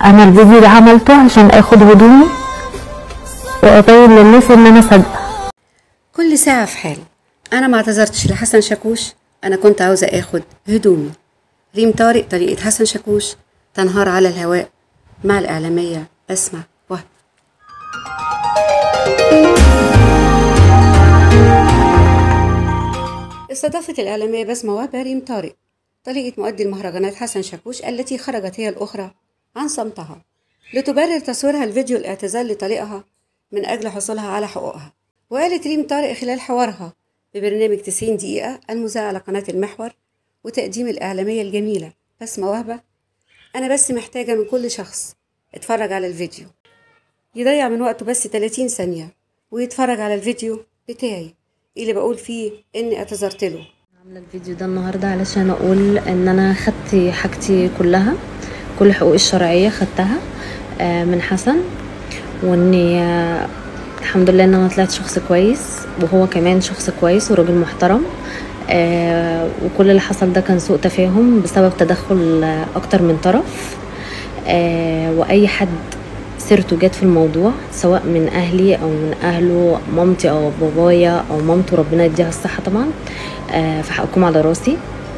انا الفيديو ده عملته عشان اخد هدومي وابين للناس ان انا صادقه. كل ساعه في حال. انا ما اعتذرتش لحسن شاكوش، انا كنت عاوزه اخد هدومي. ريم طارق طريقه حسن شاكوش تنهار على الهواء مع الاعلاميه بسمة وهب. استضافت الإعلامية بسمة وهب ريم طارق طريقة مؤدي المهرجانات حسن شاكوش التي خرجت هي الأخرى عن صمتها لتبرر تصويرها الفيديو الاعتذار لطليقها من أجل حصولها على حقوقها. وقالت ريم طارق خلال حوارها ببرنامج 90 دقيقة المذاع على قناة المحور وتقديم الإعلامية الجميلة بسمة وهبة: أنا بس محتاجة من كل شخص اتفرج على الفيديو يضيع من وقته بس 30 ثانية ويتفرج على الفيديو بتاعي اللي بقول فيه اني اعتذرت له. عامله الفيديو ده النهارده علشان اقول ان انا خدت حاجتي كلها، كل حقوقي الشرعيه خدتها من حسن، واني الحمد لله ان انا طلعت شخص كويس وهو كمان شخص كويس وراجل محترم. وكل اللي حصل ده كان سوء تفاهم بسبب تدخل اكتر من طرف، واي حد سيرته جت في الموضوع سواء من اهلي او من اهله، مامتي او بابايا او مامته ربنا يديها الصحه طبعا، فحقكم على راسي.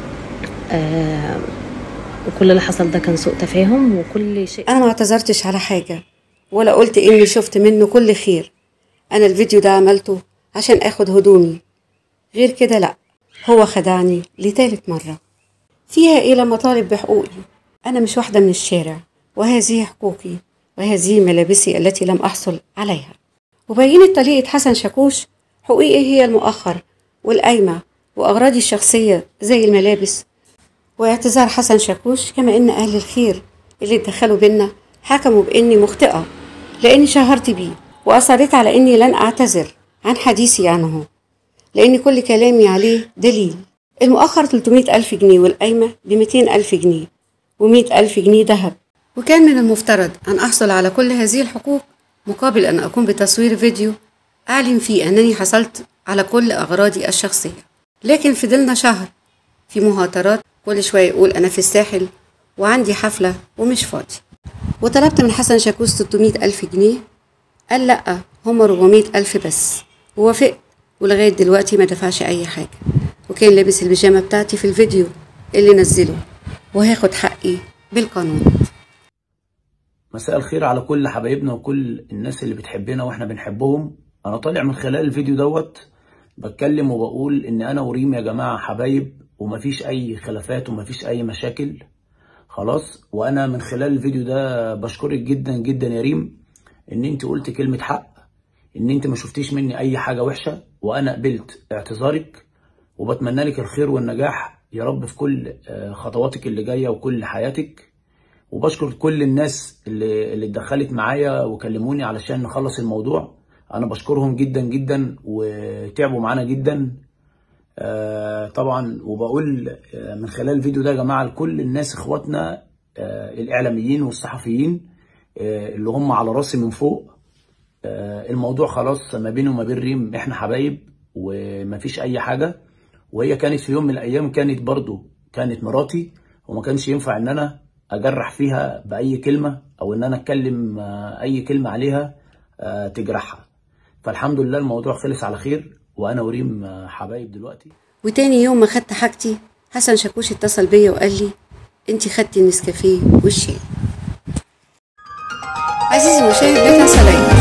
وكل اللي حصل ده كان سوء تفاهم وكل شيء. انا ما اعتذرتش على حاجه ولا قلت اني شفت منه كل خير. انا الفيديو ده عملته عشان اخد هدومي، غير كده لا. هو خدعني لثالث مره. فيها ايه لما طالب بحقوقي؟ انا مش واحده من الشارع، وهذه حقوقي وهذه ملابسي التي لم أحصل عليها. وبينت طريقة حسن شاكوش حقوقي إيه هي المؤخر والقايمة وأغراضي الشخصية زي الملابس. واعتذار حسن شاكوش كما إن أهل الخير اللي اتدخلوا بينا حكموا بإني مخطئة لأني شهرت بيه، وأصريت على إني لن أعتذر عن حديثي عنه لأن كل كلامي عليه دليل. المؤخر 300,000 جنيه والقايمة ب200,000 جنيه و100,000 جنيه ذهب. وكان من المفترض أن أحصل على كل هذه الحقوق مقابل أن أقوم بتصوير فيديو أعلن فيه أنني حصلت على كل أغراضي الشخصية. لكن فضلنا شهر في مهاترات، كل شوية يقول أنا في الساحل وعندي حفلة ومش فاضي. وطلبت من حسن شاكوش 600,000 جنيه، قال لأ هما 400,000 بس، ووافقت ولغاية دلوقتي ما دفعش أي حاجة، وكان لابس البيجامة بتاعتي في الفيديو اللي نزله، وهاخد حقي بالقانون. مساء الخير على كل حبايبنا وكل الناس اللي بتحبنا واحنا بنحبهم. انا طالع من خلال الفيديو دوت بتكلم وبقول ان انا وريم يا جماعة حبايب ومفيش اي خلافات ومفيش اي مشاكل خلاص. وانا من خلال الفيديو ده بشكرك جدا جدا يا ريم ان انت قلت كلمة حق، ان انت ما شفتيش مني اي حاجة وحشة، وانا قبلت اعتذارك وبتمنى لك الخير والنجاح يا رب في كل خطواتك اللي جاية وكل حياتك. وبشكر كل الناس اللي اتدخلت معايا وكلموني علشان نخلص الموضوع، انا بشكرهم جدا جدا وتعبوا معانا جدا طبعا. وبقول من خلال الفيديو ده يا جماعة لكل الناس اخواتنا الاعلاميين والصحفيين اللي هم على راسي من فوق، الموضوع خلاص ما بيني وما بين ريم احنا حبايب ومفيش اي حاجة. وهي كانت في يوم من الايام كانت مراتي، وما كانش ينفع ان انا اجرح فيها باي كلمه او ان انا اتكلم اي كلمه عليها تجرحها. فالحمد لله الموضوع خلص على خير وانا وريم حبايب دلوقتي. وتاني يوم ما خدت حاجتي حسن شاكوش اتصل بيا وقال لي انتي خدتي النسكافيه والشاي. عزيزي المشاهد، لا تنسى لايك